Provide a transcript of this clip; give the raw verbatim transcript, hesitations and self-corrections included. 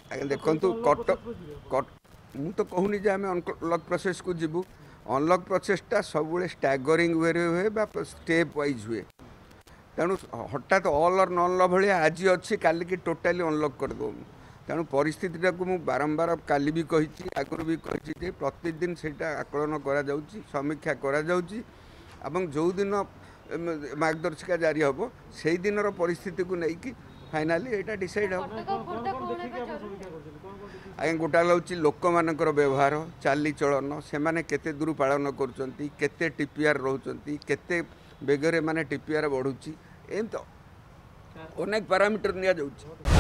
देखु कटक कट मु तो कहूनी जे आम अनलक प्रोसेस को जीवु अनलक प्रोसेसटा सब स्टागरिंग वे हुए स्टेप वाइज हुए तेणु हठात ऑल और नॉन भाई आज अच्छी काली की टोटाली अनलक करदे तेणु परिस्थितिटा को मुझे बारंबार काली भी कही आगुरी भी कही प्रतिदिन से आकलन करा समीक्षा करा जो दिन मार्गदर्शिका जारी हम से दिन परिस्थिति को लेकिन फाइनाली यहाँ डिसाइड हम आज्ञा गोटा हूँ लोक मानकर व्यवहार चाली चलन से मैंने केते दूर पालन करते टीपीआर रोचे केते बेगरे माने टीपीआर बढ़ुची एम तो अनेक पैरामीटर नि जाऊँ।